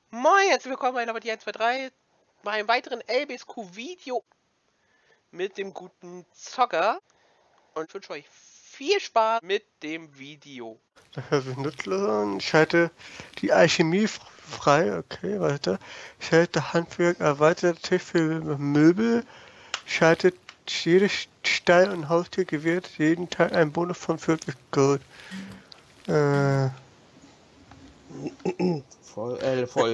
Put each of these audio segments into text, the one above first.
Moin, herzlich willkommen bei Nabati 123 bei einem weiteren LBSQ-Video mit dem guten Zocker. Und ich wünsche euch viel Spaß mit dem Video. Ich schalte die Alchemie frei, okay, weiter. Ich schalte Handwerk erweitert Tisch für Möbel. Schaltet jedes Stall- und Haustier gewährt jeden Tag einen Bonus von 40 Gold. Voll.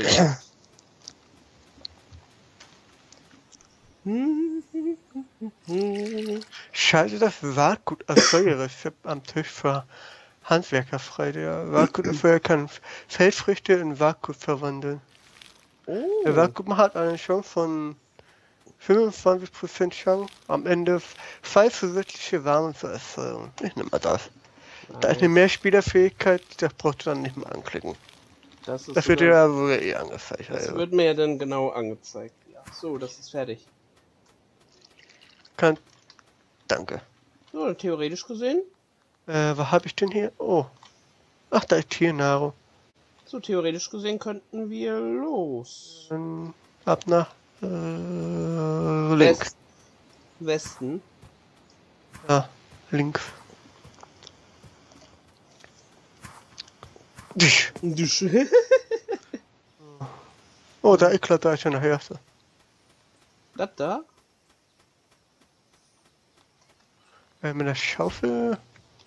Schalte das Saatgut als Feuerrezept am Tisch für Handwerker frei. Der Saatgut als Feuer kann Feldfrüchte in Saatgut verwandeln. Der Saatgut hat eine Chance von 25% Chance, am Ende 2 zusätzliche Samen zu erzeugen. Ich nehme mal das. Da ist eine Mehrspielerfähigkeit, das brauchst du dann nicht mehr anklicken. Das wird dir ja wohl eh angezeigt. Das wird mir ja dann genau angezeigt. Ja. So, das ist fertig. Danke. So, theoretisch gesehen. Was habe ich denn hier? Oh. Ach, da ist Tiernahrung. So, theoretisch gesehen könnten wir los. Ab nach links. Westen. Ja, links. Oh, da ist da schon nachher. Das da? Mit der Schaufel.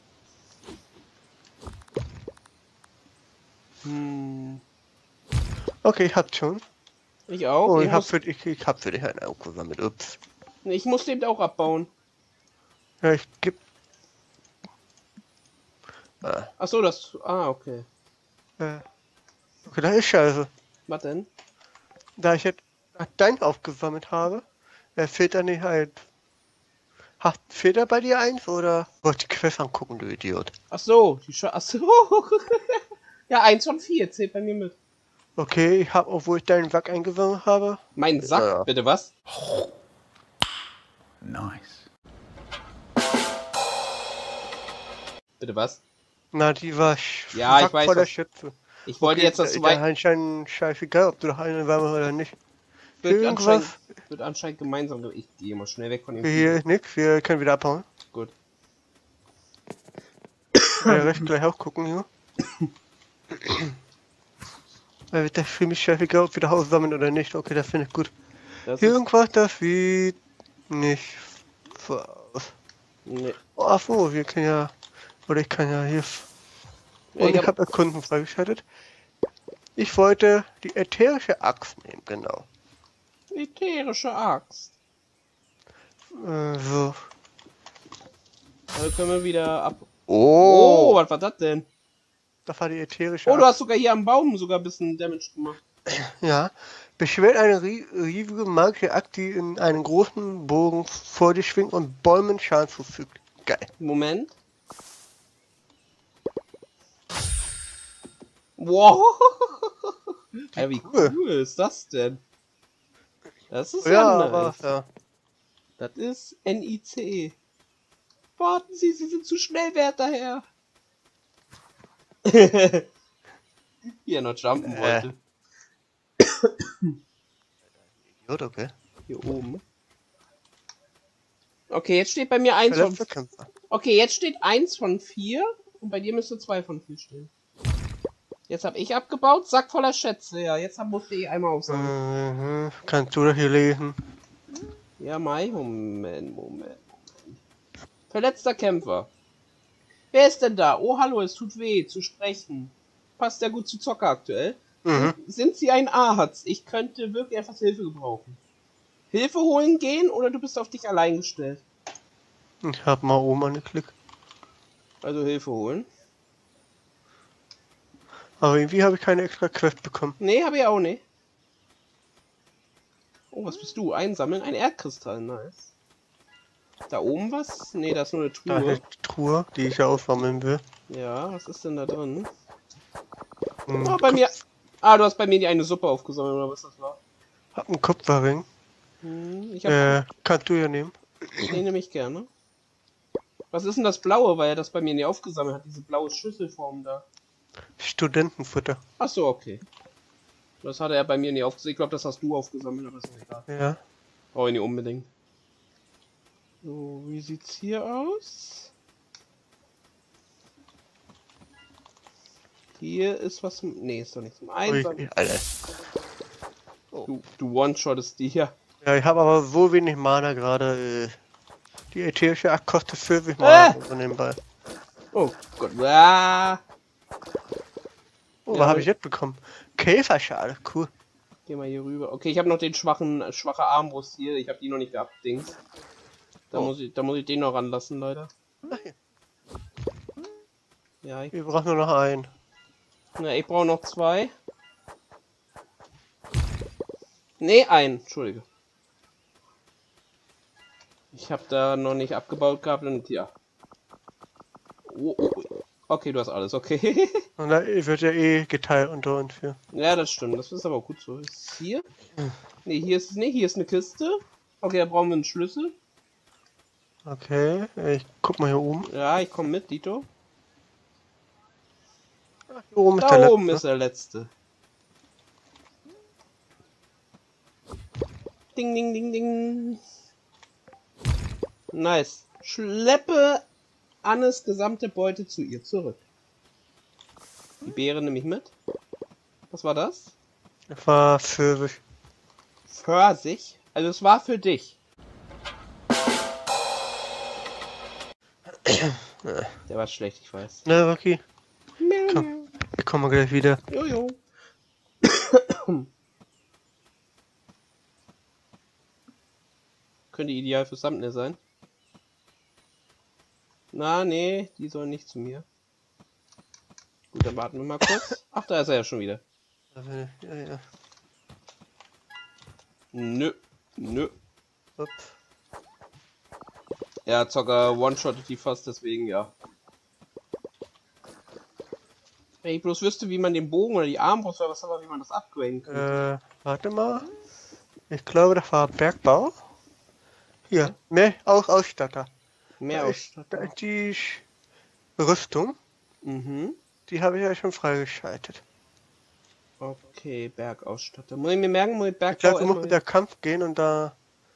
Okay, ich hab's schon. Ich auch. Oh, ich hab für dich einen Auto gesammelt. Ups. Ich muss den auch abbauen. Ja, ich geb. Ach so, das. Okay. Okay, das ist scheiße. Was denn? Da ich jetzt dein aufgesammelt habe, fehlt da nicht halt. Fehlt da bei dir eins oder? Wollte die Quest angucken, du Idiot. Ach so, ach so. Ja, 1 von 4 zählt bei mir mit. Okay, ich habe, obwohl ich deinen Sack eingesammelt habe. Mein Sack? Ja. Bitte was? Nice. Bitte was? Na, die war ja, ich weiß, voller Schätze. Ich wollte jetzt das weit. Anscheinend scheißegal, ob du noch eine sammelst oder nicht. Wird anscheinend gemeinsam. Ich gehe mal schnell weg von dem. Hier ist nix, wir können wieder abhauen. Gut. Recht gleich auch gucken hier. Da wird das für mich scheißegal, ob wir das Haus sammeln oder nicht. Okay, das finde ich gut. Irgendwas, das sieht nicht so aus. Nee. Oh, ach so, wir können ja. Oder ich kann ja hier. Und ich habe Erkunden freigeschaltet. Ich wollte die ätherische Axt nehmen, genau. Ätherische Axt. So. Also können wir wieder ab. Oh, was war das denn? Das war die ätherische Axt. Oh, du hast sogar hier am Baum sogar ein bisschen Damage gemacht. Ja. Beschwert eine riesige magische Axt, die in einen großen Bogen vor dir schwingt und Bäumen Schaden zufügt. Geil. Moment. Wow. Alter, wie cool ist das denn? Das ist ja nice. Aber, ja. Das ist NICE. Warten Sie, Sie sind zu schnell, werter Herr. Hier noch jumpen wollte. Idiot, okay. Hier oben. Okay, jetzt steht bei mir 1 von 4. Okay, jetzt steht 1 von 4 und bei dir müsste 2 von 4 stehen. Jetzt habe ich abgebaut, Sack voller Schätze. Ja, jetzt musste ich einmal aufsammeln. Kannst du das hier lesen? Ja, Mai. Moment. Verletzter Kämpfer. Wer ist denn da? Oh, hallo, es tut weh, zu sprechen. Passt ja gut zu Zocker aktuell. Sind Sie ein Arzt? Ich könnte wirklich etwas Hilfe gebrauchen. Hilfe holen gehen oder du bist auf dich allein gestellt? Ich hab mal oben angeklickt. Also Hilfe holen. Aber irgendwie habe ich keine extra Quest bekommen. Nee, habe ich auch nicht. Oh, was bist du? Einsammeln? Ein Erdkristall, nice. Da oben was? Nee, da ist nur eine Truhe. Da ist die Truhe, die ich ja aussammeln will. Ja, was ist denn da drin? Oh, bei mir. Ah, du hast bei mir die eine Suppe aufgesammelt, oder was das war? Hab einen Kupferring. Kannst du ja nehmen. Den nehme ich gerne. Was ist denn das Blaue, weil er das bei mir nicht aufgesammelt hat? Diese blaue Schüsselform da. Studentenfutter. Ach so, okay. Das hatte er bei mir nie aufgesammelt. Ich glaube, das hast du aufgesammelt, aber ist mir egal. Ja. Brauche ich nicht unbedingt. So, wie sieht's hier aus? Hier ist was zum... Nee, ist doch nicht zum Einsammeln. Ui, Alter. Du one-shottest die hier. Ja, ich habe aber so wenig Mana gerade. Die ätherische Axt kostet 40 Mana so nebenbei. Oh Gott. Ah. Oh, Ja, was habe ich jetzt bekommen? Käferschale, cool. Geh mal hier rüber. Okay, ich habe noch den schwache Armbrust hier. Ich habe die noch nicht gehabt, Dings. Da muss ich den noch ranlassen, leider. Ja, Wir brauchen nur noch einen. ich brauche noch 2. Nee, einen. Entschuldige. Ich habe da noch nicht abgebaut gehabt und ja. Oh. Okay, du hast alles, okay. Und da wird ja eh geteilt unter uns hier. Ja, das stimmt. Das ist aber auch gut so. Ist hier? Nee, hier ist es nicht. Hier ist eine Kiste. Okay, da brauchen wir einen Schlüssel. Okay, ich guck mal hier oben. Ja, ich komme mit, Dito. Hier oben ist Da der oben letzte. ist der letzte. Ding, ding, ding, ding. Nice. Schleppe Annes gesamte Beute zu ihr zurück. Die Beere nehme ich mit. Was war das? Das war Pfirsich. Pfirsich? Also es war für dich. Der war schlecht, ich weiß. Na, Rocky, Miau, komm. miau. Wir kommen gleich wieder. Jojo. Könnte ideal für Thumbnail sein. Na, nee, die sollen nicht zu mir. Gut, dann warten wir mal kurz. Ach, da ist er ja schon wieder. Ja. Nö. Upp. Ja, Zocker one-shottet die fast, deswegen ja. Wenn ich bloß wüsste, wie man den Bogen oder die Armbrust oder was aber, wie man das upgraden könnte. Warte mal. Ich glaube, das war Bergbau. Hier, mehr Ausstatter. Mehr Da Ausstattung. ist die Rüstung. Mhm. Die habe ich ja schon freigeschaltet. Okay, Bergausstatter. Muss ich mir merken, muss ich Ich Bergbau glaube, du musst mit der Kampf gehen und da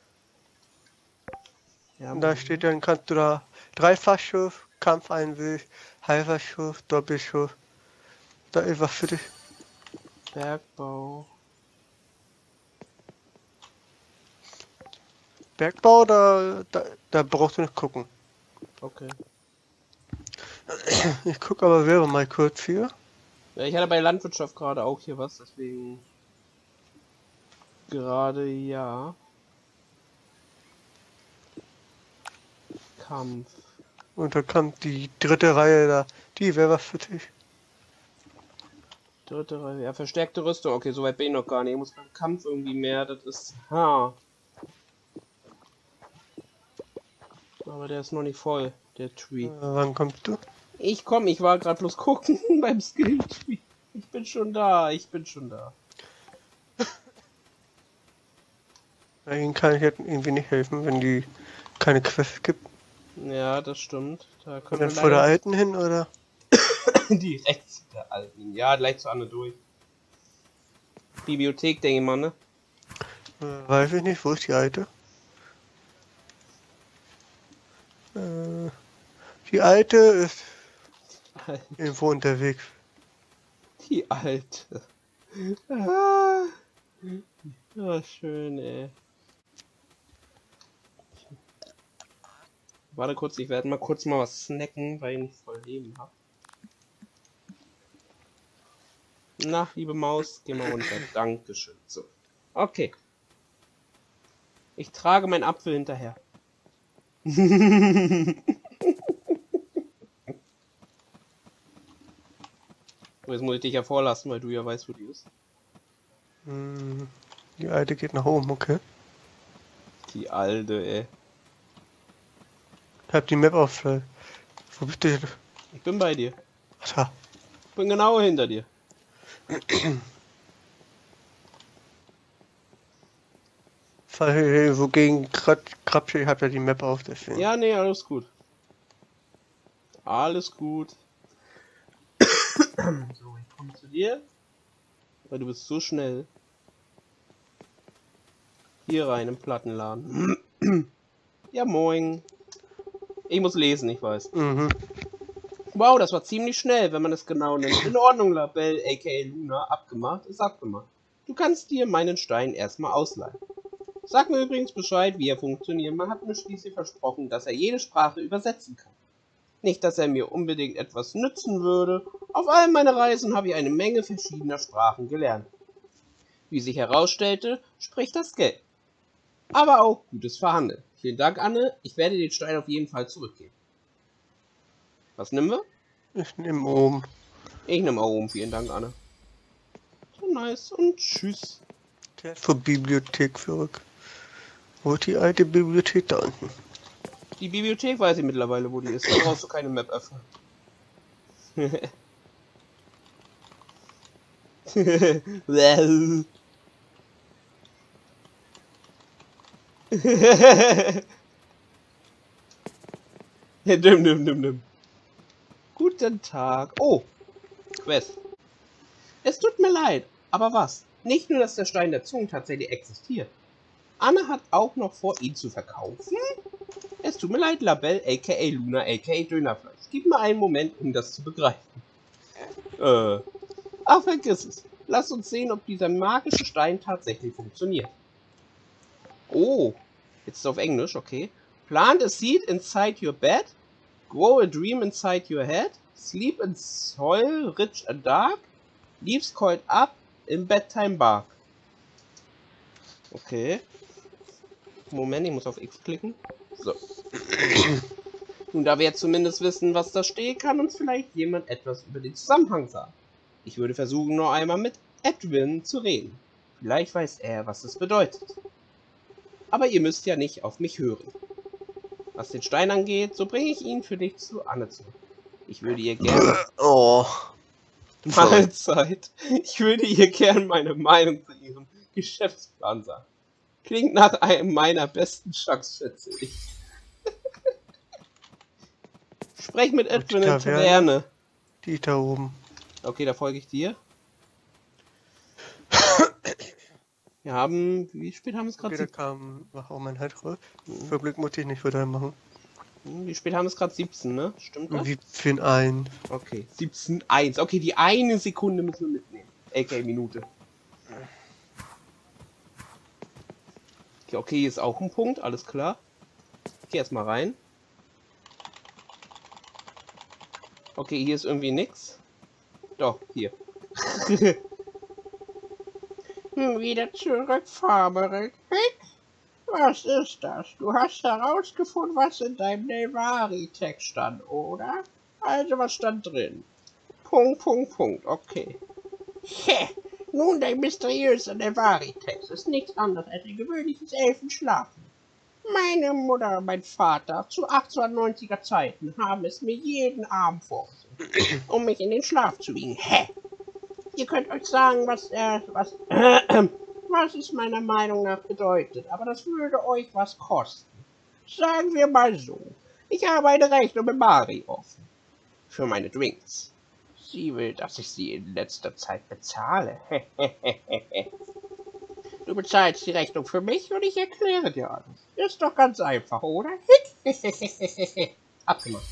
steht dann, kannst du da Dreifachschuss, Kampfeinweg, Halberschuss, Doppelschuss. Da ist was für dich. Bergbau. Bergbau, da brauchst du nicht gucken. Okay. Ich gucke aber selber mal kurz hier. Ja, ich hatte bei Landwirtschaft gerade auch hier was, deswegen. Gerade ja. Kampf. Und da kommt die dritte Reihe da. Die wäre was für dich. Dritte Reihe. Ja, verstärkte Rüstung. Okay, soweit bin ich noch gar nicht. Ich muss beim Kampf irgendwie mehr. Das ist. Ha. Aber der ist noch nicht voll, der Tree. Wann kommst du? Ich war gerade bloß gucken beim Skill-Tree. Ich bin schon da. Ja, ihnen kann ich jetzt irgendwie nicht helfen, wenn die keine Quest gibt. Ja, das stimmt. Da Und können dann wir vor der leider alten hin, oder? direkt zu der alten. Ja, gleich zu Anne durch. Bibliothek, denke ich mal, ne? Weiß ich nicht, wo ist die alte? Die alte ist irgendwo unterwegs. Die alte. Ah, ja, schön, ey. Warte kurz, ich werde mal kurz mal was snacken, weil ich nicht voll Leben habe. Na, liebe Maus, geh mal runter. Dankeschön. So. Okay. Ich trage meinen Apfel hinterher. Jetzt muss ich dich ja vorlassen, weil du ja weißt, wo die ist. Die alte geht nach oben, okay. Die alte, ey. Ich hab die Map auf. Wo bist du jetzt? Ich bin bei dir. Da. Ich bin genau hinter dir. Wogegen Krabsche, ich hab ja die Map auf, deswegen. Ja, nee, alles gut. Alles gut. So, ich komme zu dir. Weil du bist so schnell. Hier rein im Plattenladen. Ja, moin. Ich muss lesen, ich weiß. Mhm. Wow, das war ziemlich schnell, wenn man es genau nimmt. In Ordnung, Labelle, aka Luna. Abgemacht ist abgemacht. Du kannst dir meinen Stein erstmal ausleihen. Sag mir übrigens Bescheid, wie er funktioniert. Man hat mir schließlich versprochen, dass er jede Sprache übersetzen kann. Nicht, dass er mir unbedingt etwas nützen würde. Auf all meinen Reisen habe ich eine Menge verschiedener Sprachen gelernt. Wie sich herausstellte, spricht das Geld. Aber auch gutes Verhandeln. Vielen Dank, Anne. Ich werde den Stein auf jeden Fall zurückgeben. Was nehmen wir? Ich nehme oben. Ich nehme auch oben. Vielen Dank, Anne. So nice und tschüss. Der ist zur Bibliothek zurück. Wo ist die alte Bibliothek da unten? Die Bibliothek weiß ich mittlerweile, wo die ist. Da brauchst du keine Map öffnen. Nimm. Guten Tag. Oh, Quest. Es tut mir leid, aber was? Nicht nur, dass der Stein der Zungen tatsächlich existiert. Anne hat auch noch vor, ihn zu verkaufen? Es tut mir leid, Labelle, aka Luna, aka Dönerfleisch. Gib mir einen Moment, um das zu begreifen. Ach, vergiss es. Lass uns sehen, ob dieser magische Stein tatsächlich funktioniert. Oh, jetzt ist es auf Englisch, okay. Plant a seed inside your bed. Grow a dream inside your head. Sleep in soil rich and dark. Leaves coiled up in bedtime bark. Okay. Moment, ich muss auf X klicken. So. Nun, da wir jetzt zumindest wissen, was da steht, kann uns vielleicht jemand etwas über den Zusammenhang sagen. Ich würde versuchen, noch einmal mit Edwin zu reden. Vielleicht weiß er, was es bedeutet. Aber ihr müsst ja nicht auf mich hören. Was den Stein angeht, so bringe ich ihn für dich zu Anne zurück. Ich würde ihr gerne... Oh. Mahlzeit. Ich würde ihr gerne meine Meinung zu ihrem Geschäftsplan sagen. Klingt nach einem meiner besten Schacks, schätze ich. Sprech mit Edwin in Taverne. Die da oben. Okay, da folge ich dir. Wir haben... Wie spät haben wir es gerade? Okay, da kam... Mach auch mein Halt raus. Für Glück muss ich nicht wieder machen. Wie spät haben wir es gerade? 17, ne? Stimmt das? 17:1. Okay, 17:1. Okay, die eine Sekunde müssen wir mitnehmen. A.k.a. Minute. Okay, hier ist auch ein Punkt, alles klar. Ich geh erstmal rein. Okay, hier ist irgendwie nix. Doch, hier. Wieder zurück, Farmerik. Was ist das? Du hast herausgefunden, was in deinem Nevari-Text stand, oder? Also, was stand drin? Punkt. Okay. Nun, dein mysteriöser Nevari-Text ist nichts anderes als ein gewöhnliches Elfenschlafen. Meine Mutter und mein Vater zu 1890er Zeiten haben es mir jeden Abend vorgesungen, um mich in den Schlaf zu wiegen. Ihr könnt euch sagen, was es meiner Meinung nach bedeutet, aber das würde euch was kosten. Sagen wir mal so, ich habe eine Rechnung mit Mari offen. Für meine Drinks. Sie will, dass ich sie in letzter Zeit bezahle. Du bezahlst die Rechnung für mich und ich erkläre dir alles. Ist doch ganz einfach, oder? Abgemacht.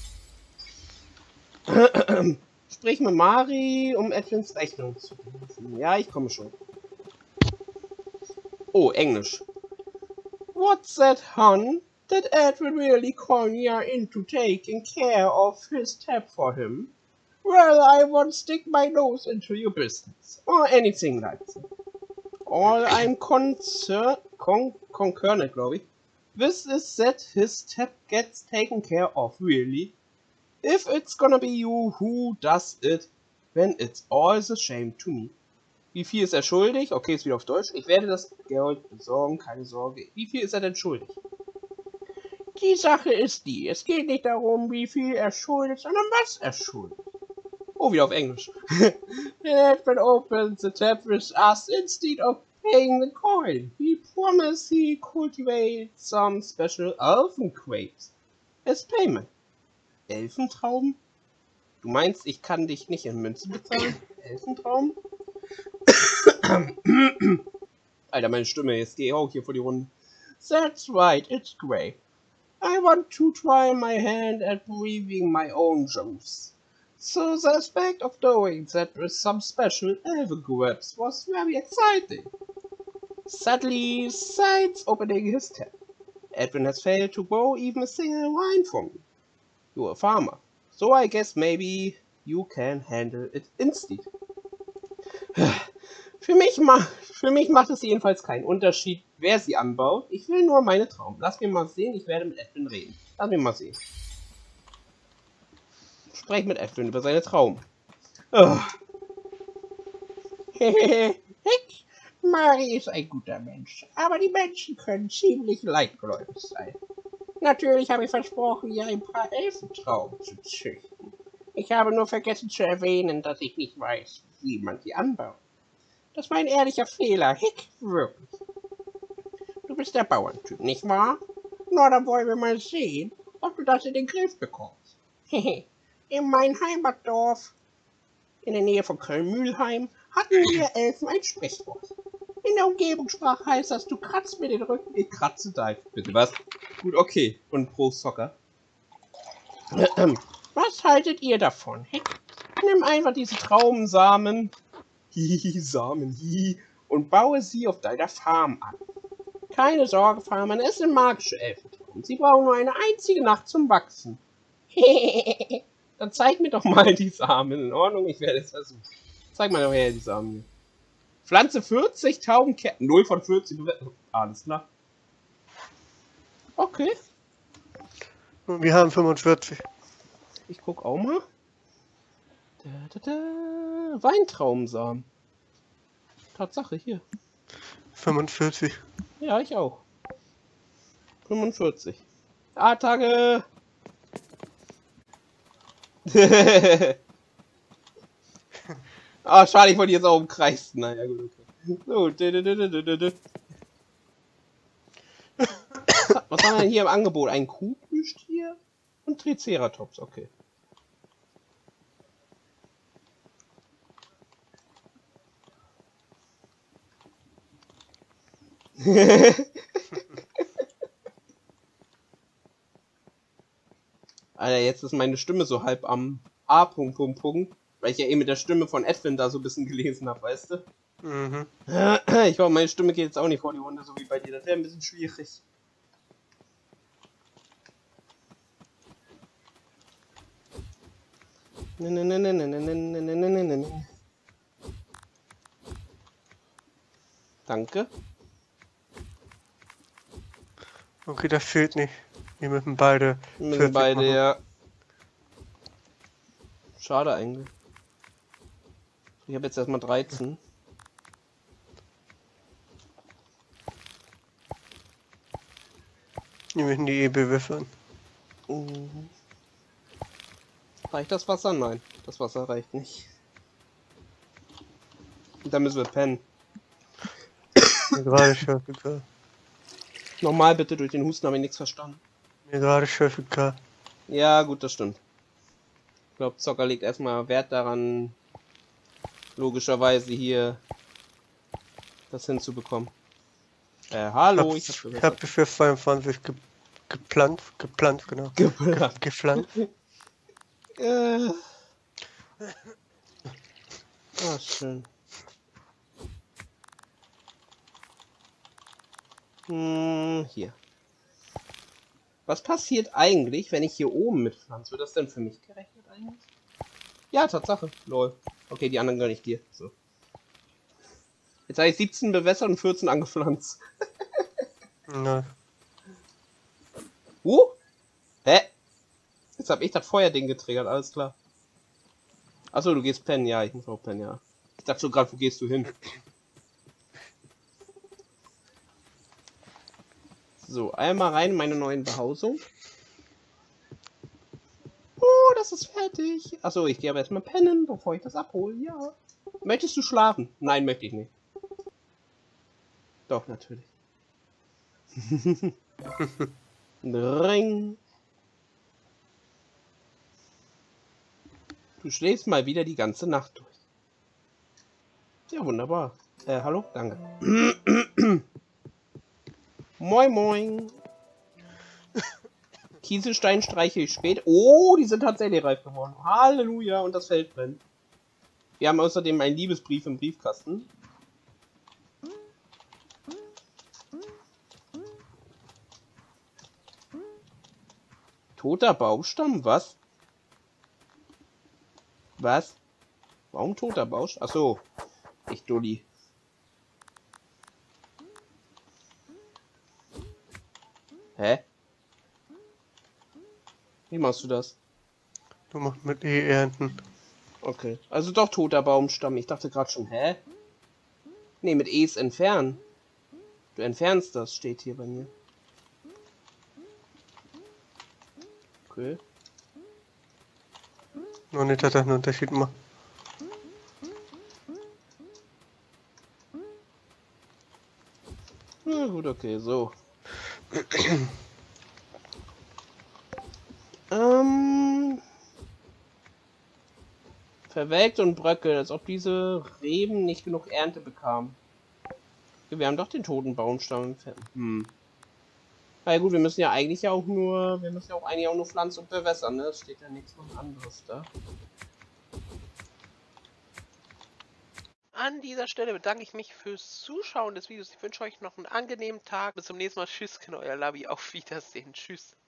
Sprich mit Mari, um Edwins Rechnung zu rufen. Ja, ich komme schon. Oh, Englisch. What's that, hon? Did Edwin really call me into taking care of his tab for him? Well, I won't stick my nose into your business, or anything like that. All I'm concerned, glaube ich, this is that his tab gets taken care of, really. If it's gonna be you who does it, then it's all the same to me. Wie viel ist er schuldig? Okay, ist wieder auf Deutsch. Ich werde das Geld besorgen, keine Sorge. Wie viel ist er denn schuldig? Die Sache ist die, es geht nicht darum, wie viel er schuldet, sondern was er schuldet. Oh, wieder auf Englisch. Edwin opened the tab with us instead of paying the coin. He promised he cultivated some special elfen grapes as payment. Elfentrauben? Du meinst, ich kann dich nicht in Münzen bezahlen? Elfentrauben? Alter, meine Stimme, jetzt gehe ich auch hier vor die Runde. That's right, it's great. I want to try my hand at breathing my own juice. So the aspect of doing that with some special elven grabs was very exciting. Sadly, besides opening his tab, Edwin has failed to grow even a single vine for me. You're a farmer, so I guess maybe you can handle it instead. Für mich macht es jedenfalls keinen Unterschied, wer sie anbaut. Ich will nur meine Traum. Lass mir mal sehen, ich werde mit Edwin reden. Lass mir mal sehen. Sprech mit Edwin über seine Traum. Oh. Mari ist ein guter Mensch, aber die Menschen können ziemlich leidgläubig sein. Natürlich habe ich versprochen, ihr ein paar Elfentrauben zu züchten. Ich habe nur vergessen zu erwähnen, dass ich nicht weiß, wie man sie anbaut. Das war ein ehrlicher Fehler, wirklich. Du bist der Bauerntyp, nicht wahr? Na, dann wollen wir mal sehen, ob du das in den Griff bekommst. In meinem Heimatdorf, in der Nähe von Köln-Mühlheim, hatten wir Elfen ein Sprichwort. In der Umgebungssprache heißt das, du kratzt mir den Rücken, ich kratze dein. Bitte was? Gut, okay. Und pro Soccer. Was haltet ihr davon? Nimm einfach diese Traubensamen, und baue sie auf deiner Farm an. Keine Sorge, Farmer, es sind magische Elfentrauben. Sie brauchen nur eine einzige Nacht zum Wachsen. Dann zeig mir doch mal die Samen. In Ordnung, ich werde es versuchen. Zeig mal doch her die Samen. Pflanze 40 Taubenkerzen. 0 von 40. Alles klar. Okay. Und wir haben 45. Ich guck auch mal. Weintraubensamen. Tatsache, hier. 45. Ja, ich auch. 45. Tage. Ah, schade, ich wollte jetzt auch umkreisen. Naja, gut, okay. So. Was haben wir denn hier im Angebot? Ein Kuhplüschtier und Triceratops, okay. Alter, jetzt ist meine Stimme so halb am A. Weil ich ja eben mit der Stimme von Edwin da so ein bisschen gelesen habe, weißt du? Mhm. Ich hoffe, meine Stimme geht jetzt auch nicht vor die Runde, so wie bei dir. Das wäre ein bisschen schwierig. Danke. Okay, das fehlt nicht. Wir müssen beide. Müssen beide, ja. Schade eigentlich. Ich habe jetzt erstmal 13. Wir müssen die bewässern. Reicht das Wasser? Nein, das Wasser reicht nicht. Und dann müssen wir pennen. Mir gerade scheißegal. Nochmal bitte, durch den Husten habe ich nichts verstanden. Mir gerade scheißegal. Ja, gut, das stimmt. Ich glaube, Zocker legt erstmal Wert daran, logischerweise hier das hinzubekommen. Hallo, ich hab für 22 gepflanzt, genau. Gepflanzt. Ah, schön. Hier. Was passiert eigentlich, wenn ich hier oben mitpflanze? Wird das denn für mich gerechnet eigentlich? Ja, Tatsache. Lol. Okay, die anderen gönne ich dir. So. Jetzt habe ich 17 bewässert und 14 angepflanzt. Nein. Hä? Jetzt habe ich das Feuerding getriggert, alles klar. Achso, du gehst pennen, ja, ich muss auch pennen, ja. Ich dachte schon gerade, wo gehst du hin? So, einmal rein in meine neuen Behausung. Oh, das ist fertig. Achso, ich gehe aber erstmal pennen, bevor ich das abhole, ja. Möchtest du schlafen? Nein, möchte ich nicht. Doch, natürlich. Ring. Du schläfst mal wieder die ganze Nacht durch. Ja, wunderbar. Hallo? Danke. Moin, moin. Kieselstein streiche ich spät. Oh, die sind tatsächlich reif geworden. Halleluja, und das Feld brennt. Wir haben außerdem einen Liebesbrief im Briefkasten. Toter Baumstamm? Was? Was? Warum toter Baumstamm? Achso. Ich Dulli. Hä? Wie machst du das? Du machst mit E ernten. Okay. Also doch toter Baumstamm. Ich dachte gerade schon, hä? Nee, mit E's entfernen. Du entfernst das, steht hier bei mir. Okay. Nur nicht, dass das einen Unterschied macht. Na gut, okay, so. Verwelkt und bröckelt, als ob diese Reben nicht genug Ernte bekamen. Wir haben doch den toten Baumstamm entfernt. Na ja, gut, wir müssen ja eigentlich auch nur pflanzen und bewässern, ne? Es steht ja nichts anderes da. An dieser Stelle bedanke ich mich fürs Zuschauen des Videos. Ich wünsche euch noch einen angenehmen Tag. Bis zum nächsten Mal. Tschüss, euer Labi. Auf Wiedersehen. Tschüss.